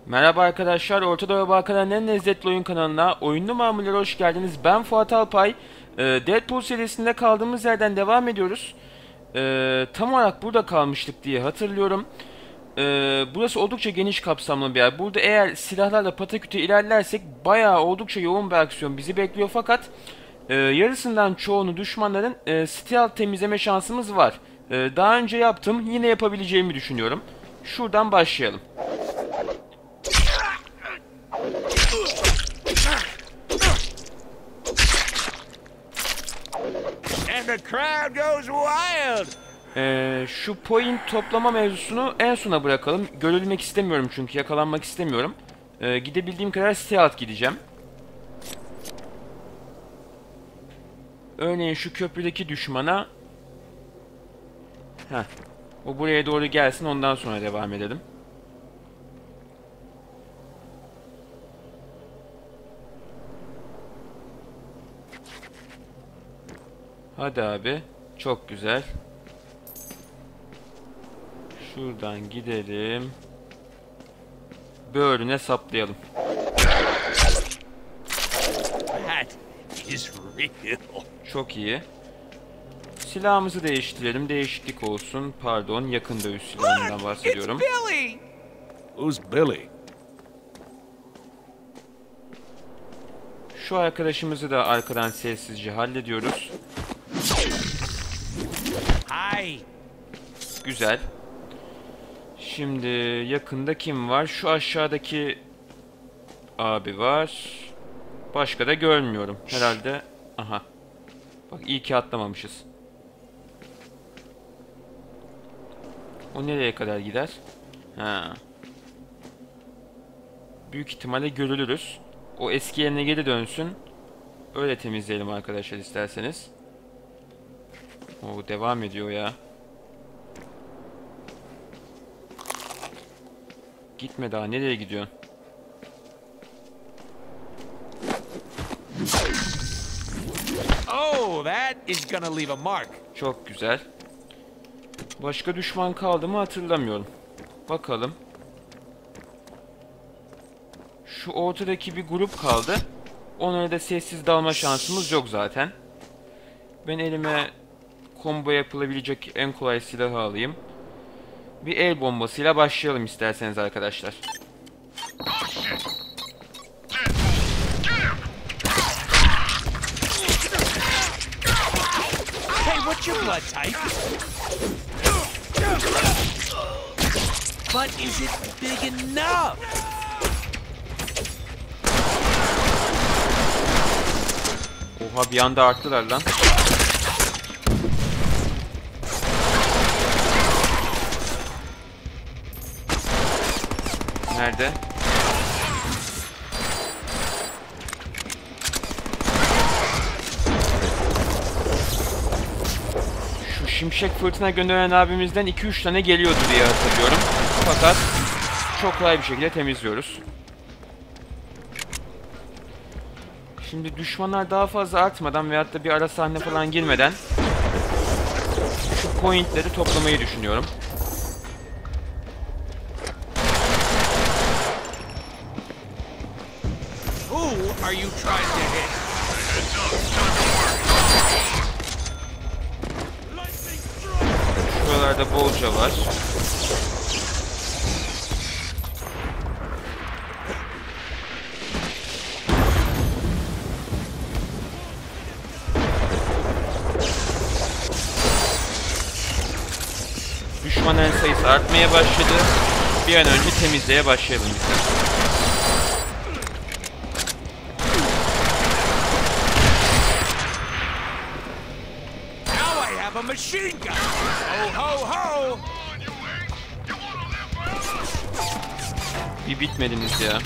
Merhaba arkadaşlar, Orta Doğu Balkanların en lezzetli oyun kanalına Oyunlu Mamullere hoş geldiniz. Ben Fuat Alpay. Deadpool serisinde kaldığımız yerden devam ediyoruz. Tam olarak burada kalmıştık diye hatırlıyorum. Burası oldukça geniş kapsamlı bir yer. Burada eğer silahlarla pataküte ilerlersek bayağı oldukça yoğun bir aksiyon bizi bekliyor. Fakat yarısından çoğunu düşmanların stealth temizleme şansımız var. Daha önce yaptım, yine yapabileceğimi düşünüyorum. Şuradan başlayalım. And the crowd goes wild. Şu point toplama mevzusunu en sona bırakalım. Görülmek istemiyorum çünkü yakalanmak istemiyorum. Gidebildiğim kadar stealth gideceğim. Örneğin şu köprüdeki düşmana... O buraya doğru gelsin, ondan sonra devam edelim. Hadi abi. Çok güzel. Şuradan gidelim. Böğrüne saplayalım. That is real. Çok iyi. Silahımızı değiştirelim. Değişiklik olsun. Pardon, yakın dövüş silahından bahsediyorum. It's Billy. Who's Billy? Şu arkadaşımızı da arkadan sessizce hallediyoruz. Hi. Güzel. Şimdi yakında kim var? Şu aşağıdaki abi var. Başka da görmüyorum. Herhalde. Aha. Bak iyi ki atlamamışız. O nereye kadar gider? Ha. Büyük ihtimalle görülürüz. O eski yerine geri dönsün. Öyle temizleyelim arkadaşlar isterseniz. O devam ediyor ya. Gitme daha, nereye gidiyorsun? Oh, that is gonna leave a mark. Çok güzel. Başka düşman kaldı mı hatırlamıyorum. Bakalım. Şu ortadaki bir grup kaldı. Onlara da sessiz dalma şansımız yok zaten. Ben elime combo yapılabilecek en kolay silahı alayım. Bir el bombasıyla başlayalım isterseniz arkadaşlar. Hey, what's your blood type? But is it big enough? Oha, bir anda arttılar lan. Nerede? Şu şimşek fırtına gönderen abimizden 2-3 tane geliyordu diye hatırlıyorum. Fakat çok kolay bir şekilde temizliyoruz. Şimdi düşmanlar daha fazla artmadan veyahut da bir ara sahne falan girmeden şu pointleri toplamayı düşünüyorum. Who are you trying to hit? Şuralarda bolca var. Düşmanların sayısı artmaya başladı. Bir an önce temizliğe başlayalım biz. Now I have a machine gun. Ho ho ho! Bir bitmediniz ya.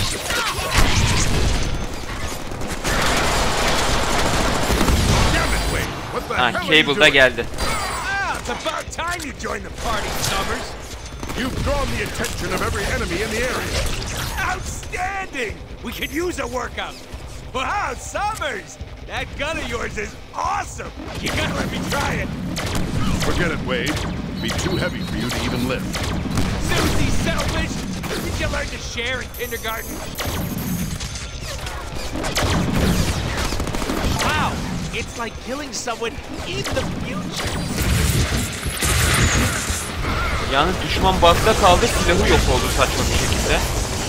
Ha, Cable da geldi. Ah, it's about time you joined the party, Summers. You've drawn the attention of every enemy in the area. Outstanding! We could use a workout. Wow, Summers! That gun of yours is awesome! You gotta let me try it. Forget it, Wade. It'd be too heavy for you to even lift. Susie Selfish, Did you learn to share in kindergarten? Wow, it's like killing someone in the future. Yalnız düşman bug'da kaldı, silahı yok oldu saçma bir şekilde.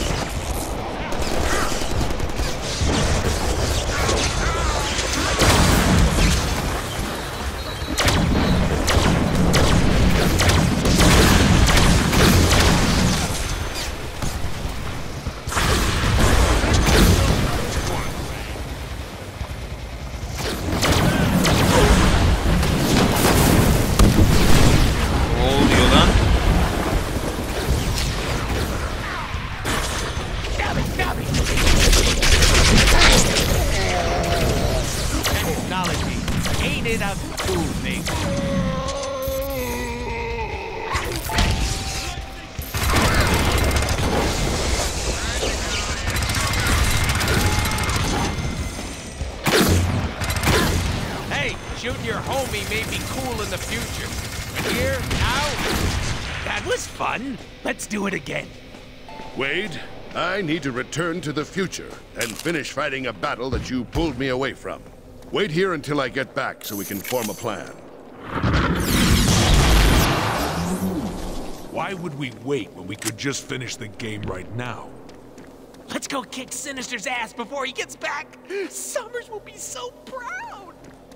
Shooting your homie may be cool in the future. But here, now, that was fun. Let's do it again. Wade, I need to return to the future and finish fighting a battle that you pulled me away from. Wait here until I get back so we can form a plan. Why would we wait when we could just finish the game right now? Let's go kick Sinister's ass before he gets back. Summers will be so proud.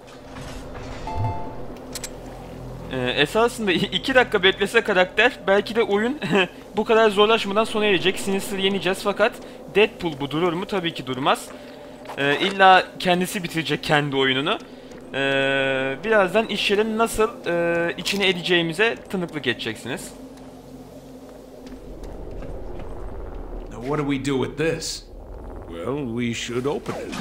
Esasında 2 dakika beklese karakter belki de oyun bu kadar zorlaşmadan sona erecek. Sinister'ı yeneceğiz fakat Deadpool bu durur mu? Tabii ki durmaz. İlla kendisi bitirecek kendi oyununu. Birazdan işlerin nasıl içine edeceğimize tanıklık edeceksiniz. Now what do we do with this? Well, we should open it.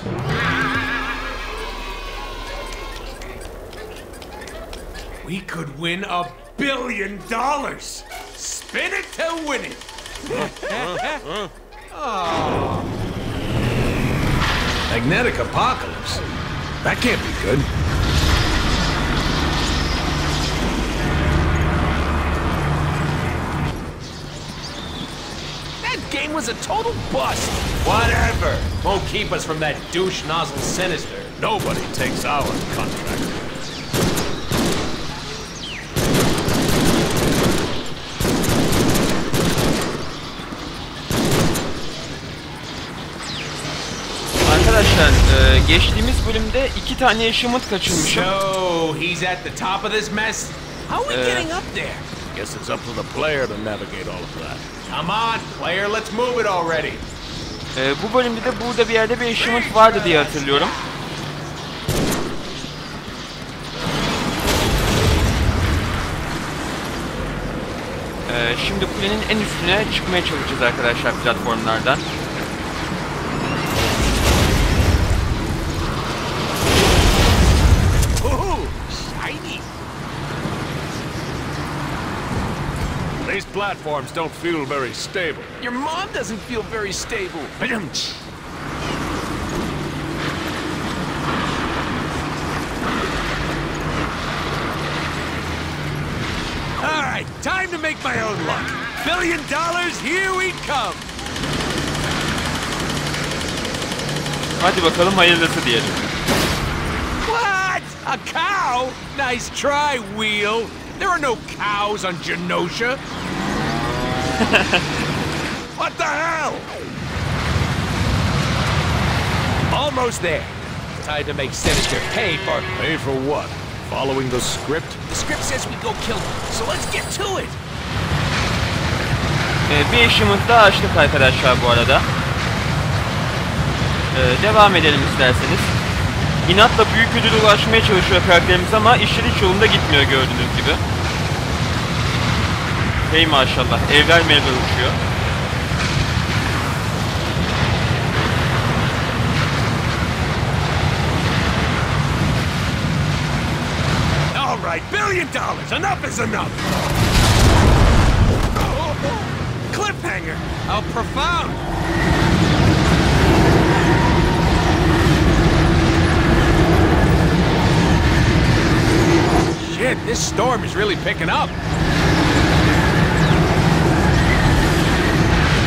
We could win $1 billion. Spin it to win it. Oh. Magnetic apocalypse? That can't be good. That game was a total bust. Whatever. Won't keep us from that douche nozzle Sinister. Nobody takes our contract. Arkadaşlar geçtiğimiz bölümde 2 tane achievement kaçırmışım. So, he's at the top of this mess? How are we getting up there? Guess it's up to the player to navigate all of that. Come on, player, let's move it already. Bu bölümde de burada bir yerde bir achievement vardı diye hatırlıyorum. Şimdi kulenin en üstüne çıkmaya çalışacağız arkadaşlar platformlardan. These platforms don't feel very stable. Your mom doesn't feel very stable. All right, time to make my own luck. $1 billion, here we come. Hadi bakalım hayırlısı diyelim. What? A cow? Nice try, Wheel. There are no cows on Genosha. What the hell? Almost there. Time to make Sinister pay for... Pay for what? Following the script? The script says we go kill him, so let's get to it. Bir achievement daha açtık arkadaşlar bu arada. Devam edelim isterseniz. İnatla büyük ödüle ulaşmaya çalışıyor karakterimiz ama işler hiç yolunda gitmiyor gördüğünüz gibi. Hey maşallah, evler mevler uçuyor. All right, $1 billion. Enough is enough. Cliffhanger. How profound. Shit, this storm is really picking up.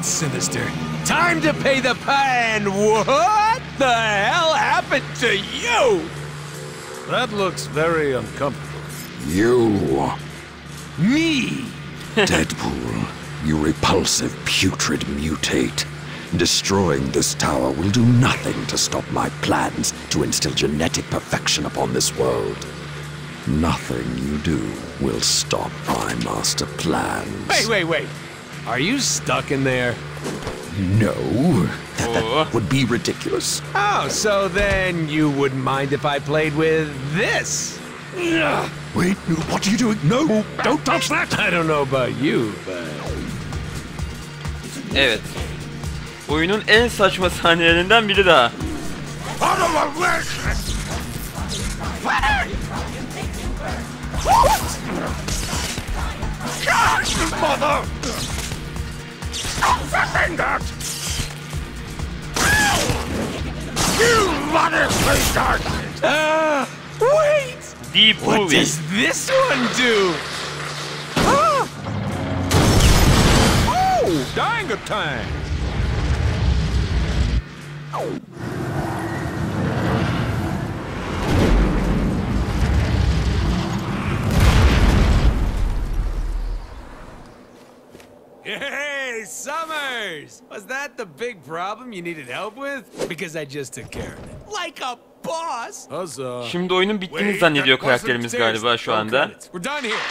right, Sinister. Time to pay the and what the hell happened to you? That looks very uncomfortable. You, Me? Deadpool, you repulsive, putrid mutate. Destroying this tower will do nothing to stop my plans to instill genetic perfection upon this world. Nothing you do will stop my master plans. Wait. Are you stuck in there? No, that would be ridiculous. Oh, so then you wouldn't mind if I played with this? Wait, what are you doing? No, don't touch that! I don't know about you, but... Evet. Oyunun en saçma sahnelerinden biri daha. Wait! Deep What Movie. does this one do? Ah! Oh, dang a time! Hey, Summers! Was that the big problem you needed help with? Because I just took care of it. Like a boss! Huzzah. Şimdi oyunun bittiğini zannediyor karakterimiz galiba şu anda. We're done here.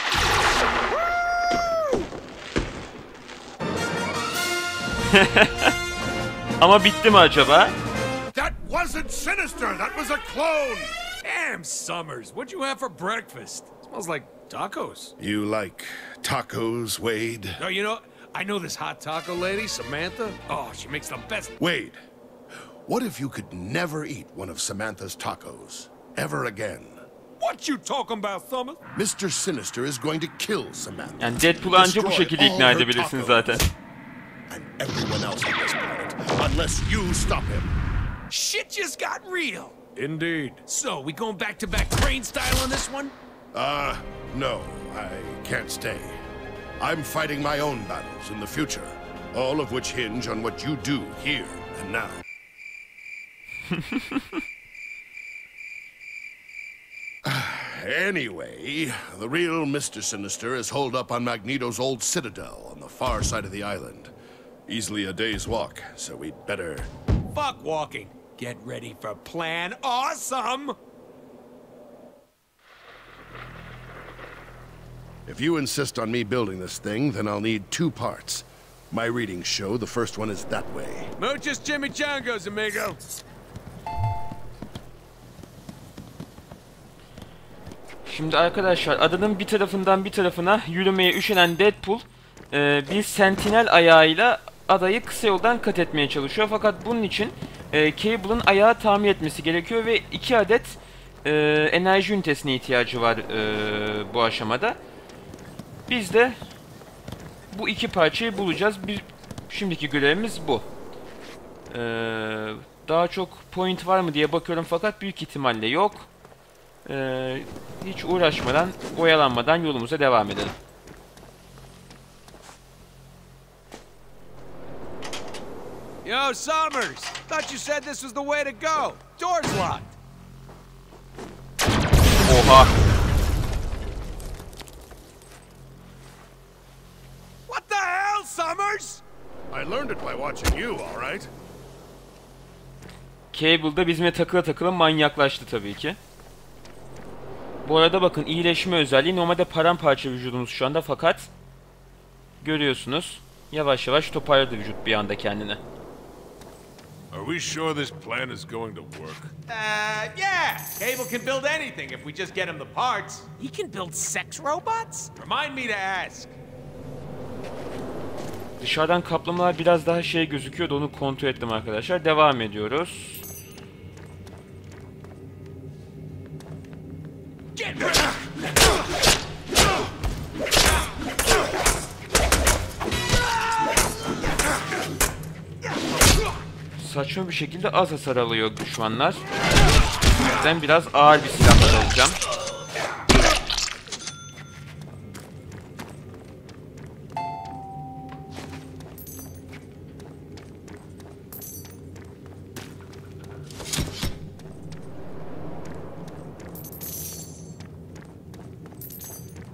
Ama bitti mi acaba? That wasn't Sinister! That was a clone! Damn, Summers, what'd you have for breakfast? Smells like tacos. You like tacos, Wade? Oh, you know, I know this hot taco lady, Samantha. Oh, she makes the best. Wade, what if you could never eat one of Samantha's tacos? Ever again? What you talking about, Summers? Mr. Sinister is going to kill Samantha. Yani Deadpool'u anca bu Destroy şekilde all ikna her edebilirsin tacos. zaten. And everyone else on this planet, unless you stop him. Shit just got real. Indeed. So, we going back-to-back Crane style on this one? No, I can't stay. I'm fighting my own battles in the future, all of which hinge on what you do here and now. Anyway, the real Mr. Sinister is holed up on Magneto's old citadel on the far side of the island. Easily a day's walk, so we'd better... Fuck walking. Get ready for Plan Awesome! If you insist on me building this thing, then I'll need 2 parts. My readings show the first one is that way. Muchos chimichangas, amigo. Şimdi arkadaşlar adanın bir tarafından bir tarafına yürümeye üşenen Deadpool bir sentinel ayağıyla adayı kısa yoldan kat etmeye çalışıyor. Fakat bunun için Cable'ın ayağı tamir etmesi gerekiyor ve 2 adet enerji ünitesine ihtiyacı var bu aşamada. Biz de bu 2 parçayı bulacağız. Şimdiki görevimiz bu. Daha çok point var mı diye bakıyorum fakat büyük ihtimalle yok. Hiç uğraşmadan, oyalanmadan yolumuza devam edelim. Yo, Summers! Thought you said this was the way to go. Door's locked. Oha! What the hell, Summers? I learned it by watching you, all right? Cable da bizimle takıla takıla manyaklaştı tabii ki. Bu arada bakın iyileşme özelliği normalde paramparça vücudumuz şu anda fakat görüyorsunuz yavaş yavaş toparladı vücut bir anda kendini. Are we sure this plan is going to work? Yeah. Cable can build anything if we just get him the parts. He can build sex robots? Remind me to ask. Dışarıdan kaplamalar biraz daha şey gözüküyordu, onu kontrol ettim arkadaşlar. Devam ediyoruz. Saçma bir şekilde az hasar alıyor düşmanlar. O yüzden biraz ağır bir silahlar alacağım.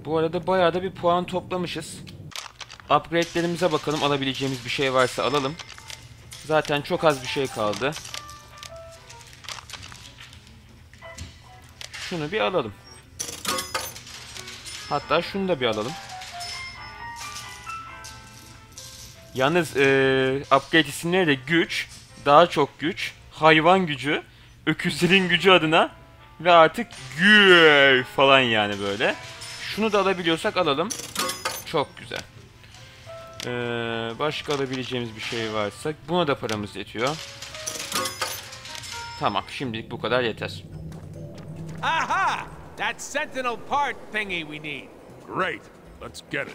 Bu arada bayağı da bir puan toplamışız. Upgrade'lerimize bakalım. Alabileceğimiz bir şey varsa alalım. Zaten çok az bir şey kaldı. Şunu bir alalım. Hatta şunu da bir alalım. Yalnız upgrade isimleri de güç, daha çok güç, hayvan gücü, öküzlerin gücü adına ve artık güç falan yani böyle. Şunu da alabiliyorsak alalım. Çok güzel. Başka alabileceğimiz bir şey varsa buna da paramız yetiyor. Tamam, şimdilik bu kadar yeter. Aha! That sentinel part thingy we need. Great. Let's get it.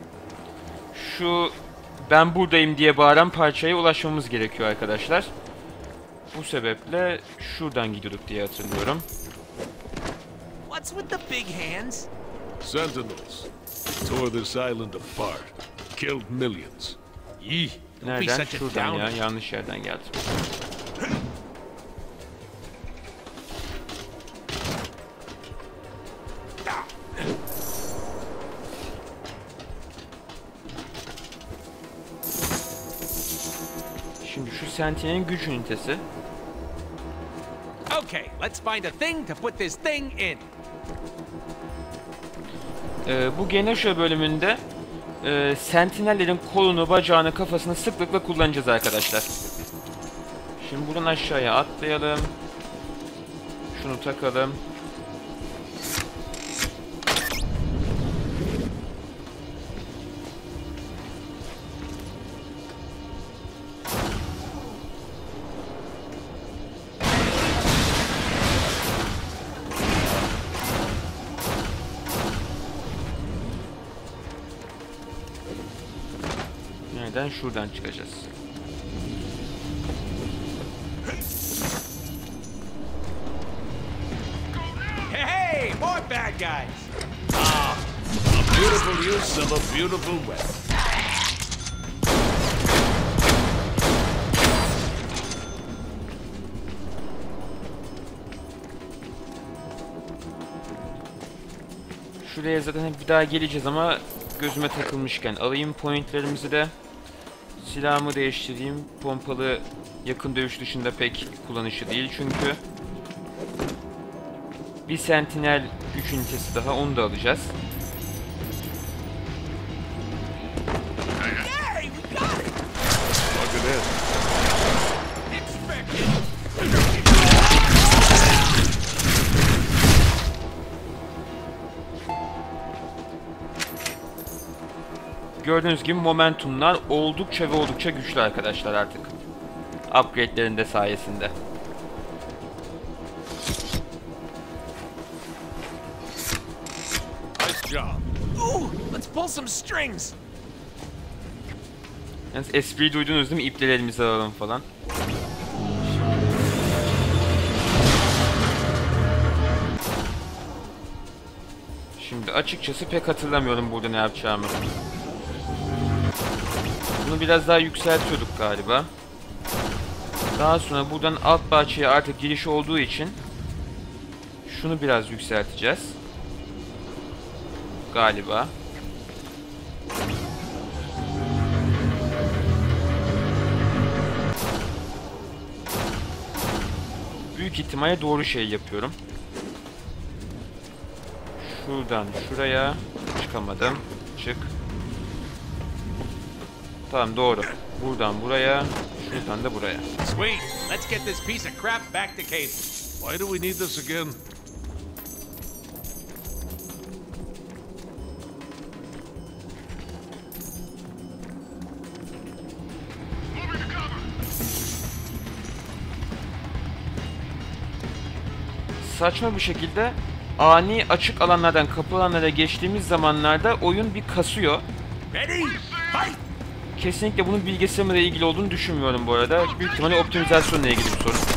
Şu ben buradayım diye bağıran parçaya ulaşmamız gerekiyor arkadaşlar. Bu sebeple şuradan gidiyorduk diye hatırlıyorum. What's with the big hands? Sentinels. Tore this island apart. Killed millions. Yee. Don't be Nereden? such a Şuradan ya. downer. Yanlış yerden geldim. Şimdi şu Sentinel'in güç ünitesi. Okay, let's find a thing to put this thing in. Bu Genosha bölümünde Sentinellerin kolunu, bacağını, kafasını sıklıkla kullanacağız arkadaşlar. Şimdi buradan aşağıya atlayalım. Şunu takalım. Nereden? Şuradan çıkacağız. Hey, more bad guys. Beautiful use of a beautiful weapon. Şuraya zaten bir daha geleceğiz ama gözüme takılmışken alayım pointlerimizi de. Silahımı değiştireyim. Pompalı yakın dövüş dışında pek kullanışı değil çünkü. Bir Sentinel güç ünitesi daha, onu da alacağız. Hey, we got it. Look at this. Expect it. Gördüğünüz gibi momentumlar oldukça ve oldukça güçlü arkadaşlar artık. Upgrade'lerinde sayesinde. Nice job. Ooh, let's pull some strings. Yalnız espriyi duydunuz değil mi? İpleri elimize alalım falan. Şimdi açıkçası pek hatırlamıyorum burada ne yapacağımı. Bunu biraz daha yükseltiyorduk galiba. Daha sonra buradan alt bahçeye artık giriş olduğu için şunu biraz yükselteceğiz. Galiba. Büyük ihtimalle doğru şey yapıyorum. Şuradan şuraya çıkamadım. Çık. Tamam doğru. Buradan buraya, şuradan da buraya. Sweet. Let's get this piece of crap back to Cable. Why do we need this again? Saçma bir şekilde ani açık alanlardan kapı alanlara geçtiğimiz zamanlarda oyun bir kasıyor. Ready? Fight! Kesinlikle bunun bilgisayarımla ilgili olduğunu düşünmüyorum bu arada. Büyük ihtimalle optimizasyonla ilgili bir sorun.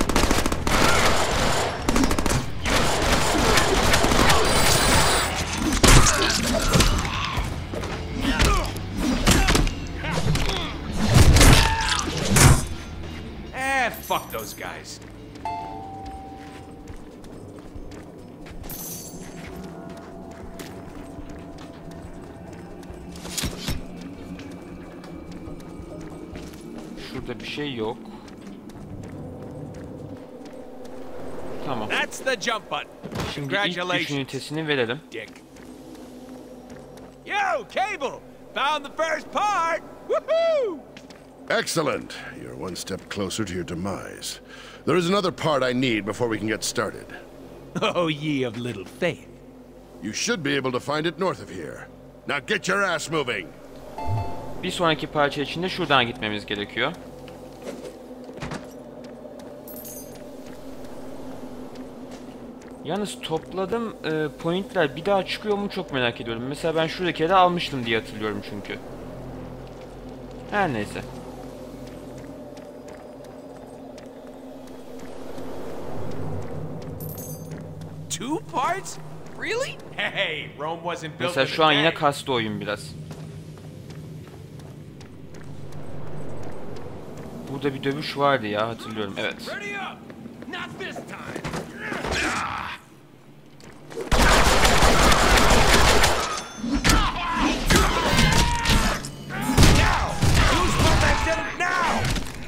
Fuck those guys. Şurada bir şey yok. Tamam. That's the jump button. Şimdi ilk güç Congratulations, ünitesini verelim. Dick. Yo, Cable! Found the first part! Woohoo! Excellent. You're one step closer to your demise. There is another part I need before we can get started. Oh, ye of little faith. You should be able to find it north of here. Now get your ass moving. Bir sonraki parça için de şuradan gitmemiz gerekiyor. Yalnız topladım pointler bir daha çıkıyor mu çok merak ediyorum. Mesela ben şuradaki yere almıştım diye hatırlıyorum çünkü. Her neyse. Two parts? Really? Hey, Rome wasn't built Mesela in şu a an yine day. kastı oyun biraz. Burada bir dövüş vardı ya, hatırlıyorum. Evet. Ready up! Not this time! Now! Use momentum now!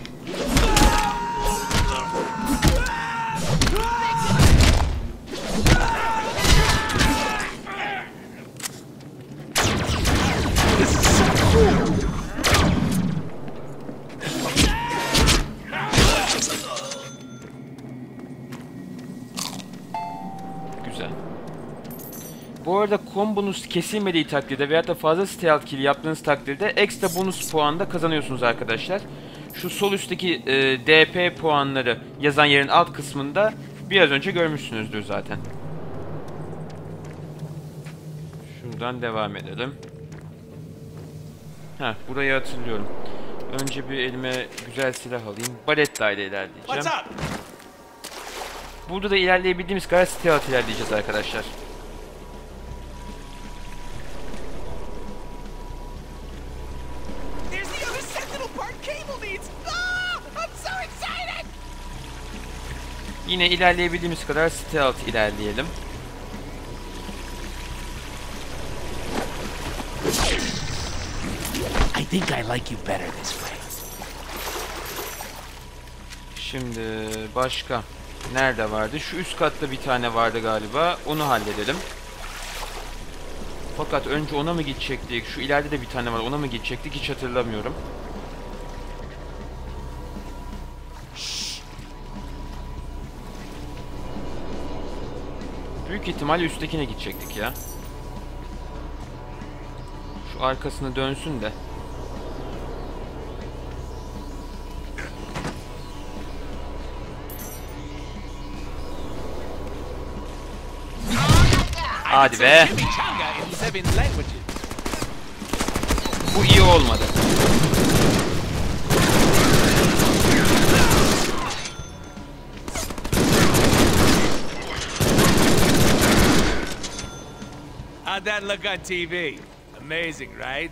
This is so cool! Güzel. Bu arada kombonuz kesilmediği takdirde veyahut da fazla stealth kill yaptığınız takdirde ekstra bonus puan da kazanıyorsunuz arkadaşlar. Şu sol üstteki DP puanları yazan yerin alt kısmında biraz önce görmüşsünüzdür zaten. Şuradan devam edelim. Heh, burayı hatırlıyorum. Önce bir elime güzel silah alayım. Baretta ile ilerleyeceğim. What's up? Burada da ilerleyebildiğimiz kadar stealth ilerleyeceğiz arkadaşlar. There's the other Sentinel part Cable needs! Ah! I'm so excited! Yine ilerleyebildiğimiz kadar stealth ilerleyelim. I think I like you better this way. Şimdi başka nerede vardı? Şu üst katta bir tane vardı galiba. Onu halledelim. Fakat önce ona mı gidecektik? Şu ileride de bir tane var. Ona mı gidecektik? Hiç hatırlamıyorum. Büyük ihtimalle üsttekine gidecektik ya. Şu arkasını dönsün de. Hadi be. Chimichanga in 7 languages. Bu iyi olmadı. How'd that look on TV? Amazing, right?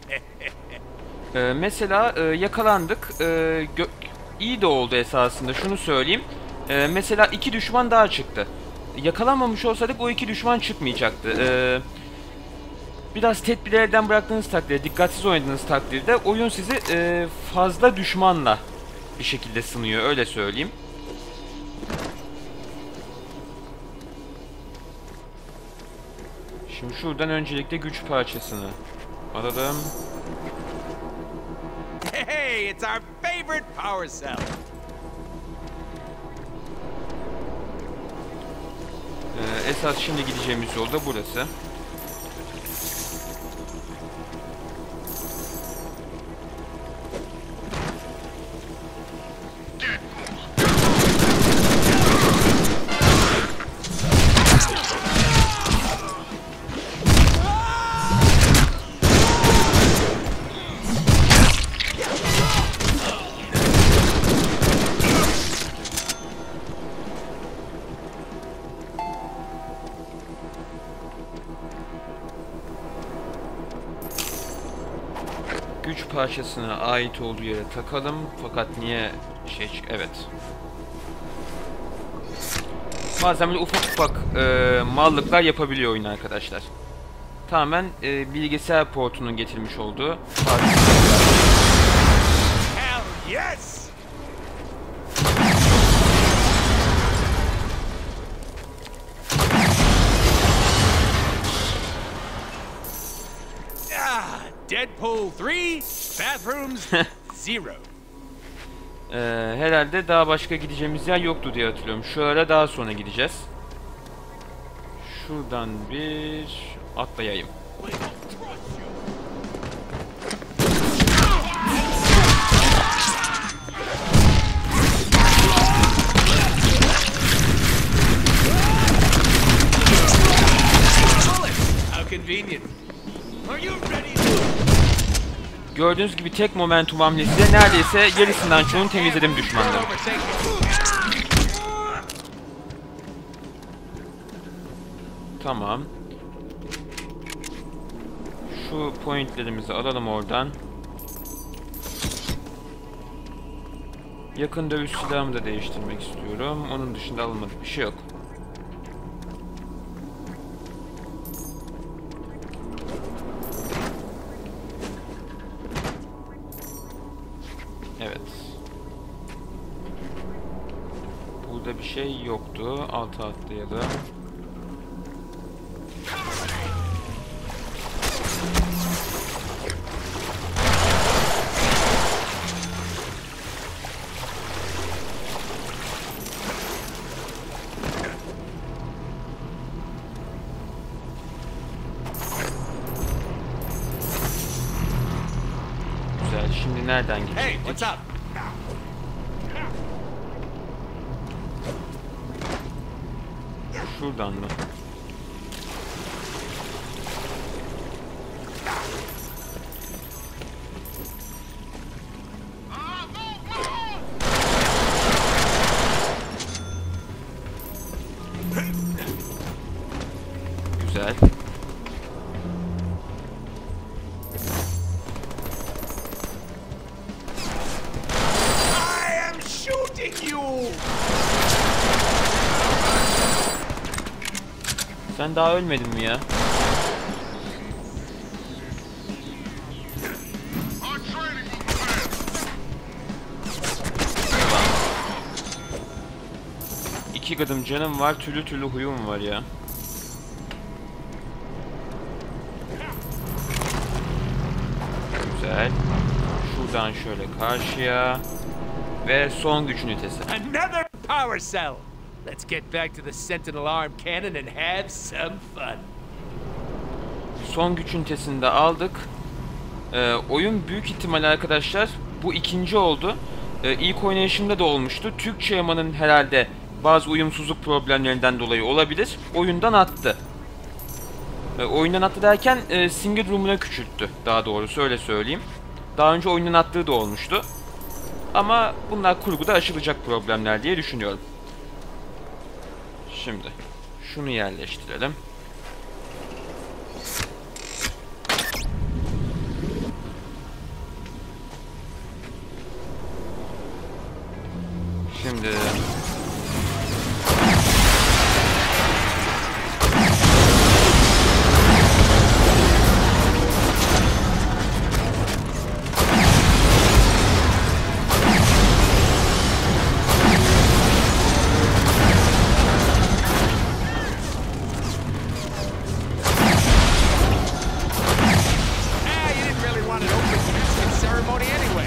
Mesela yakalandık. İyi de oldu esasında. Şunu söyleyeyim. Mesela 2 düşman daha çıktı. Yakalanmamış olsaydık o 2 düşman çıkmayacaktı. Biraz tedbiri elden bıraktığınız takdirde, dikkatsiz oynadığınız takdirde oyun sizi fazla düşmanla bir şekilde sınıyor. Öyle söyleyeyim. Şimdi şuradan öncelikle güç parçasını alalım. Hey, it's our favorite power cell. Esas şimdi gideceğimiz yol da burası. Güç parçasına ait olduğu yere takalım. Fakat niye evet. Bazen böyle ufak ufak mallıklar yapabiliyor oyun arkadaşlar. Tamamen bilgisayar portunun getirmiş olduğu Hell Yes! Deadpool 3, bathrooms 0. Herhalde daha başka gideceğimiz yer yoktu diye hatırlıyorum. Şuralara daha sonra gideceğiz. Şuradan bir atlayayım. How convenient. Are you ready? Gördüğünüz gibi tek momentum hamlesiyle neredeyse yarısından çoğunu temizledim düşmanları. Tamam. Şu pointlerimizi alalım oradan. Yakın dövüş silahımı da değiştirmek istiyorum. Onun dışında alınmadık bir şey yok. Evet. Burada bir şey yoktu. Alta atlayalım. Güzel. Şimdi nereden Hey, gidecektik? what's up? Şuradan mı? Güzel. I am shooting you! Sen daha ölmedin mi ya? İki gıdım canım var, türlü türlü huyum var ya. Güzel. Şuradan şöyle karşıya. Ve son güç ünitesi. Another power cell! Let's get back to the Sentinel arm cannon and have some fun. Son güç ünitesini de aldık. Oyun büyük ihtimal arkadaşlar bu ikinci oldu. İlk oynayışımda da olmuştu. Türkçe yamanın herhalde bazı uyumsuzluk problemlerinden dolayı olabilir. Oyundan attı. Oyundan attı derken single room'una küçülttü. Daha doğrusu öyle söyleyeyim. Daha önce oyundan attığı da olmuştu. Ama bunlar kurguda aşılacak problemler diye düşünüyorum. Şimdi şunu yerleştirelim. Şimdi You didn't really want an open casket ceremony anyway.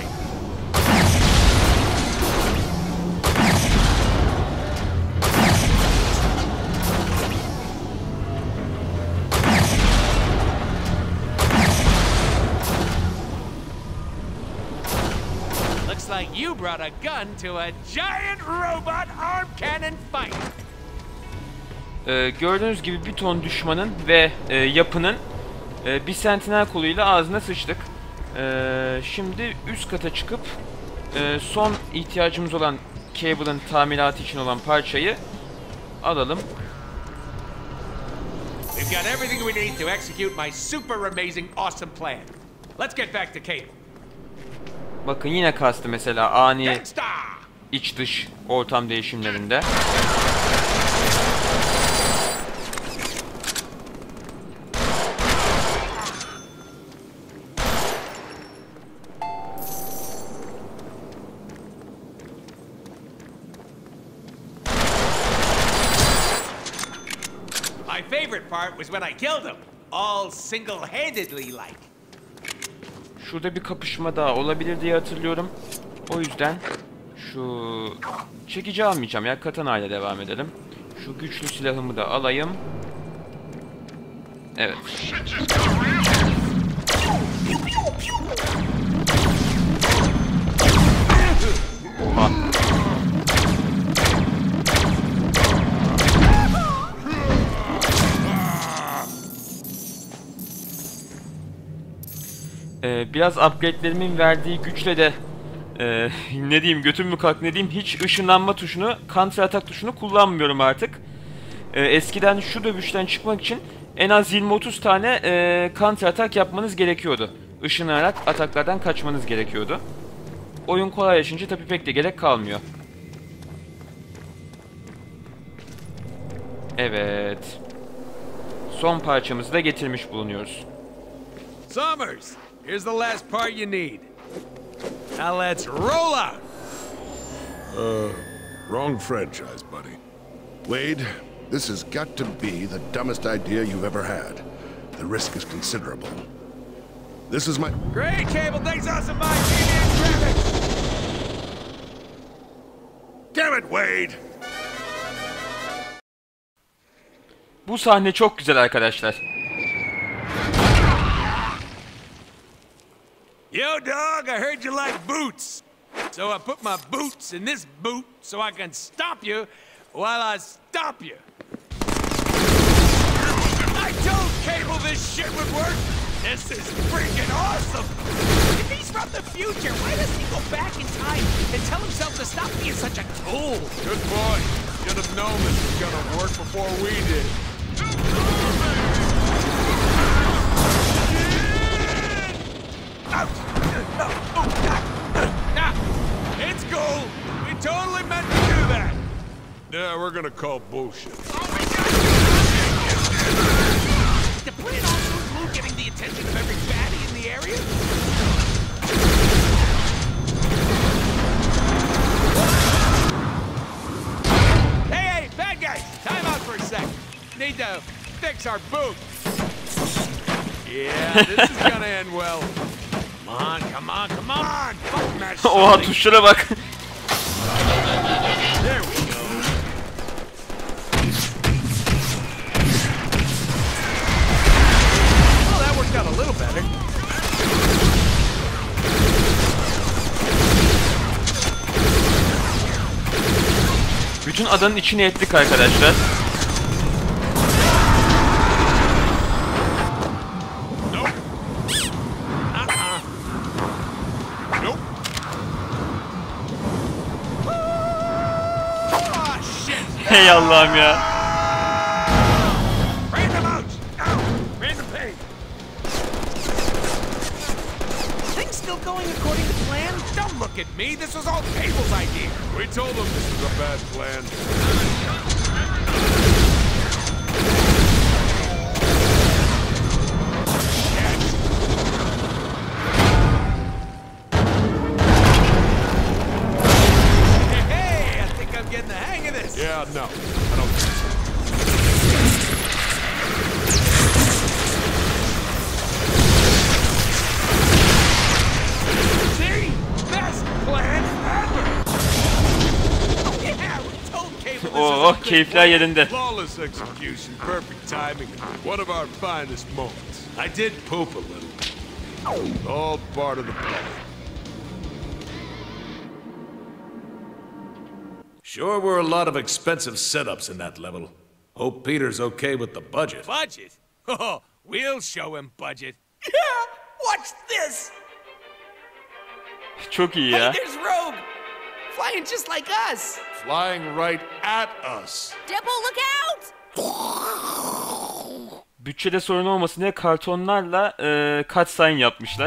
Looks like you brought a gun to a giant robot arm cannon fight. gördüğünüz gibi bir ton düşmanın ve yapının bir sentinel koluyla ağzına sıçtık. Şimdi üst kata çıkıp son ihtiyacımız olan cable'ın tamiratı için olan parçayı alalım. We've got everything we need to execute my super amazing awesome plan. Let's get back to Cable. Bakın yine kastı mesela ani Gangsta! iç dış ortam değişimlerinde. favorite part was when I killed him. All single-handedly like. Şurada bir kapışma daha olabilir diye hatırlıyorum. O yüzden şu çekici almayacağım ya, katana ile devam edelim. Şu güçlü silahımı da alayım. Evet. Oha. Biraz upgrade'lerimin verdiği güçle de ne diyeyim, götüm mü kalk ne diyeyim, hiç ışınlanma tuşunu, counter atak tuşunu kullanmıyorum artık. Eskiden şu dövüşten çıkmak için en az 20-30 tane counter atak yapmanız gerekiyordu. Işınlanarak ataklardan kaçmanız gerekiyordu. Oyun kolaylaşınca tabii pek de gerek kalmıyor. Evet. Son parçamızı da getirmiş bulunuyoruz. Summers, here's the last part you need. Now let's roll out. Wrong franchise, buddy. Wade, this has got to be the dumbest idea you've ever had. The risk is considerable. This is my... Great, Cable. Thanks awesome by traffic. Damn it, Wade! Bu sahne çok güzel arkadaşlar. Yo, dog, I heard you like boots. So I put my boots in this boot so I can stop you while I stop you. I told Cable this shit would work. This is freaking awesome. If he's from the future, why doesn't he go back in time and tell himself to stop being such a tool? Good boy. Should have known this was gonna work before we did. It's cool. We totally meant to do that. Yeah, we're gonna call bullshit. The plan also include getting the attention of every baddie in the area? Hey, bad guys, time out for a sec. Need to fix our boot. Yeah, this is gonna end well. Come on, come on, come on! Fucking match Oha, something. tuşlara bak. There we go. Well, that worked out a little better. Bütün adanın içine ettik arkadaşlar. Nope. Nope. Oh, shit! Hey Allah'ım ya. Bring them out! Ow! Bring the pain! Things still going according to plan? Don't look at me! This was all Cable's idea! We told them this was a bad plan. Hey, I think I'm getting the hang of this! Yeah, no. I don't think so. See? Best plan ever! Yeah, we told Cable this Oh, was a good keyifler plan. yerinde. Flawless execution, perfect timing, one of our finest moments. I did poop a little. All part of the plan. Sure were a lot of expensive setups in that level. Hope Peter's okay with the budget. Budget? Oh, we'll show him budget. Watch this! Çok iyi Hey, ya. there's Rogue! Flying just like us! Flying right at us. Dipple, look out! Bütçede sorun olmasın diye kartonlarla cutscene yapmışlar.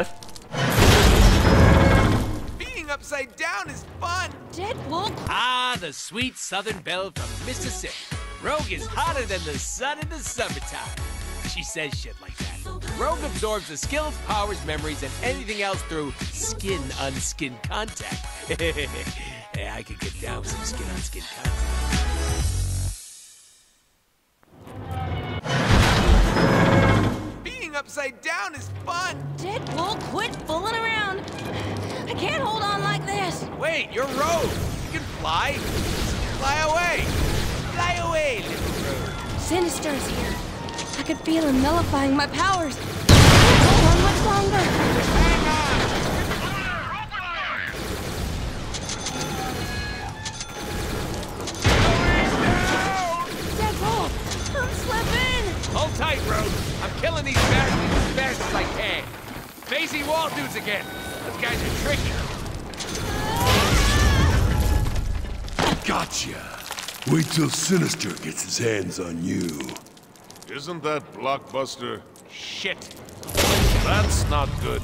Being upside down is fun! Deadpool? Ah, the sweet southern belle from Mississippi. Rogue is hotter than the sun in the summertime. She says shit like that. Rogue absorbs the skills, powers, memories, and anything else through skin-on-skin contact. Yeah, I could get down with some skin-on-skin contact. upside down is fun. Deadpool, quit fooling around. I can't hold on like this. Wait, you're Rogue. You can fly. Fly away. Fly away, little Rogue. Sinister's here. I could feel him nullifying my powers. I can't hold on much longer. Hang on. Deadpool, I'm slipping. Hold tight, Rogue. I'm killing these bastards as fast as I can. Facing wall dudes again. Those guys are tricky. Gotcha. Wait till Sinister gets his hands on you. Isn't that Blockbuster? Shit. That's not good.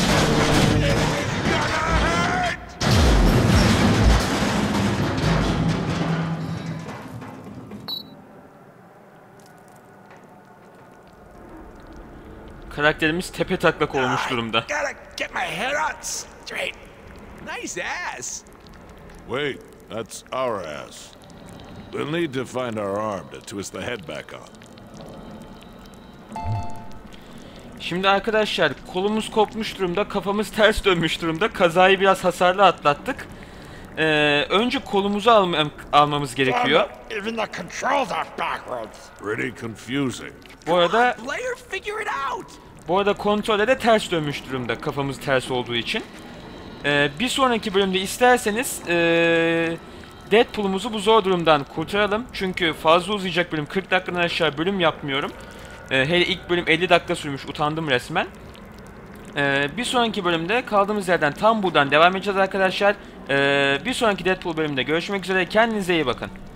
Karakterimiz tepe taklak olmuş durumda. Gotta get my head on straight. Nice ass. Wait, that's our ass. We'll need to find our arm to twist the head back on. Şimdi arkadaşlar kolumuz kopmuş durumda, kafamız ters dönmüş durumda. Kazayı biraz hasarlı atlattık. Önce kolumuzu almamız gerekiyor. Even the controls are backwards. Pretty confusing. Bu arada Player, figure it out. kontrole de ters dönmüş durumda, kafamız ters olduğu için. Bir sonraki bölümde isterseniz Deadpool'umuzu bu zor durumdan kurtaralım. Çünkü fazla uzayacak bölüm, 40 dakikadan aşağı bölüm yapmıyorum. Hele ilk bölüm 50 dakika sürmüş, utandım resmen. Bir sonraki bölümde kaldığımız yerden tam buradan devam edeceğiz arkadaşlar. Bir sonraki Deadpool bölümünde görüşmek üzere, kendinize iyi bakın.